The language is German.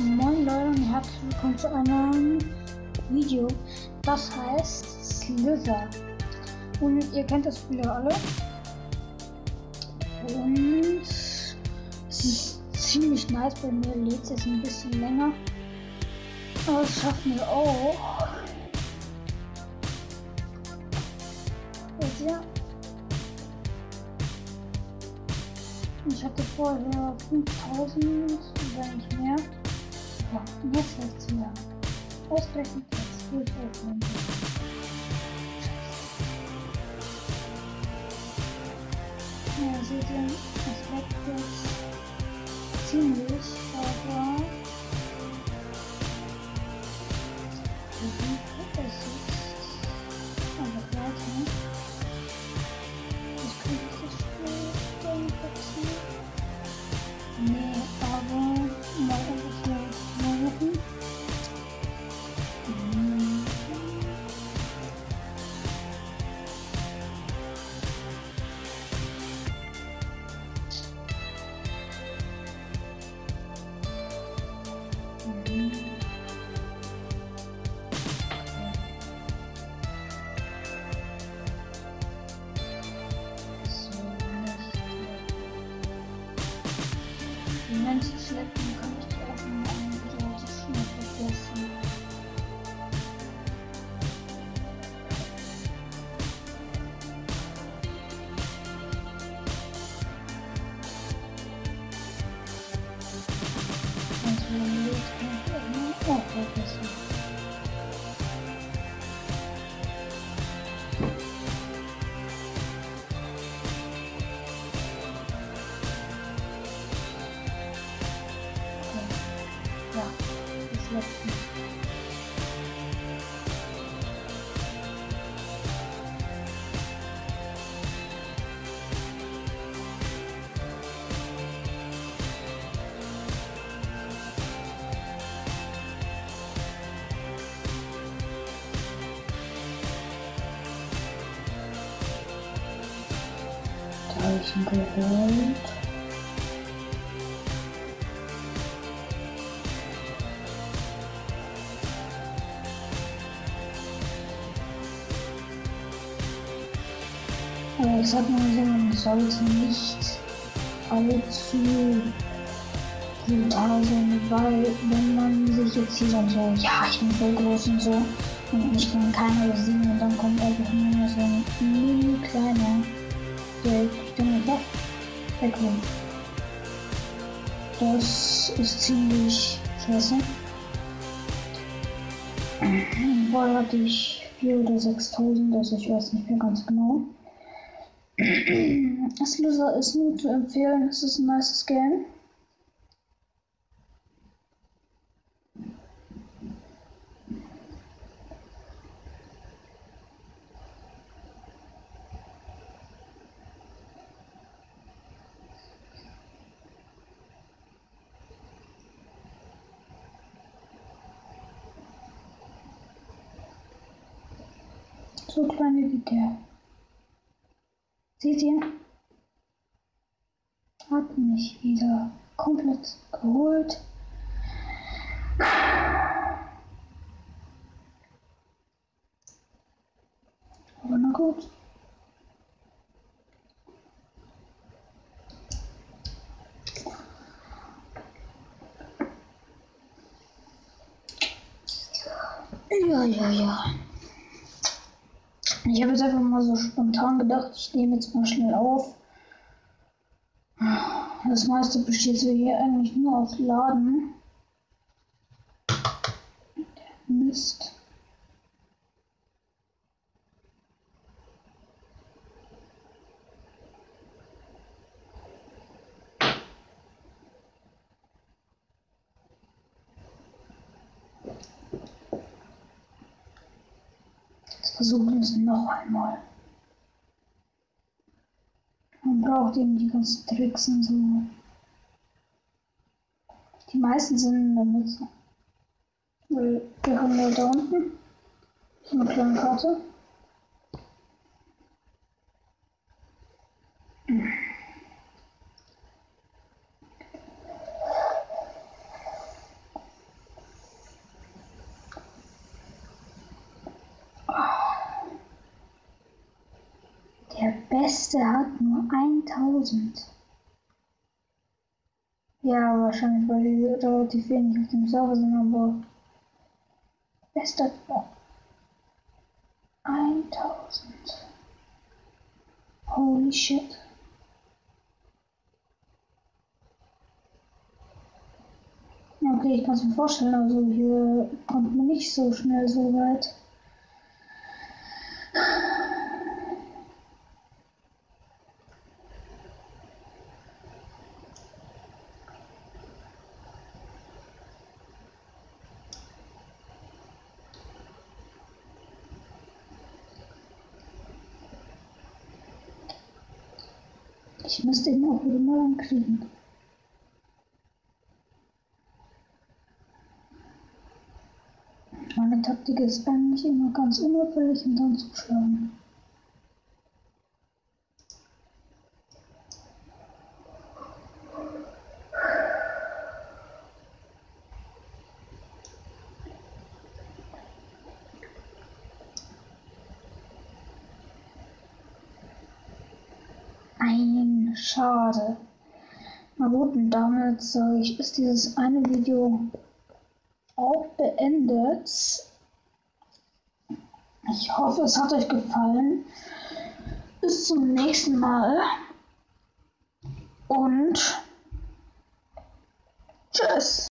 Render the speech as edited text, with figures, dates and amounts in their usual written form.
Moin Leute und herzlich willkommen zu einem Video, das heißt Slither. Und ihr kennt das Spiel ja alle. Und es ist ziemlich nice, bei mir lädt es jetzt ein bisschen länger. Aber das schaffen wir auch. Seht ihr? Ich hatte vorher 5000, wenn nicht mehr. Ja, und jetzt läuft es wieder. Ausgerechnet jetzt will ich öffnen. Ja, seht ihr, es bleibt jetzt ziemlich, aber es ist einfach weiter. Ich könnte das Spiel dann wechseln. Nee, aber mal einfach schnell mal machen. Die Menschen schleppen kann ich die auch mal ein Video so schnell vergessen. Und so lädt kann ich auch vergessen. Ja, das läuft nicht. Da habe ich ihn gehört. Aber ich sag mal so, man sollte nicht allzu brutal sein, weil wenn man sich jetzt hier dann so, ja, ich bin voll groß und so und ich kann keiner besiegen und dann kommt einfach nur so ein mini kleiner, der dann einfach wegrennt. Das ist ziemlich scheiße. Vorher hatte ich 4.000 oder 6.000, also ich weiß nicht mehr ganz genau. Slither ist nur zu empfehlen, es ist ein nices Game. So klein wie der. Seht ihr? Hat mich wieder komplett geholt. Aber na gut. Ja. Ich habe jetzt einfach mal so spontan gedacht, ich nehme jetzt mal schnell auf. Das meiste besteht so hier eigentlich nur aus Laden. Mist. Jetzt versuchen wir es noch einmal. Man braucht eben die ganzen Tricks und so. Die meisten sind in der Mitte. Wir haben ja da unten so eine kleine Karte. Beste hat nur 1000. Ja, wahrscheinlich, weil die relativ wenig auf dem Server sind, aber Beste hat nur 1000. Holy shit. Ja, okay, ich kann es mir vorstellen, also hier kommt man nicht so schnell so weit. Ich müsste ihn auch wieder mal ankriegen. Meine Taktik ist eigentlich immer ganz unauffällig und dann zu schlagen. Nein, schade. Na gut, und damit sage ich, ist dieses eine Video auch beendet. Ich hoffe, es hat euch gefallen. Bis zum nächsten Mal und tschüss.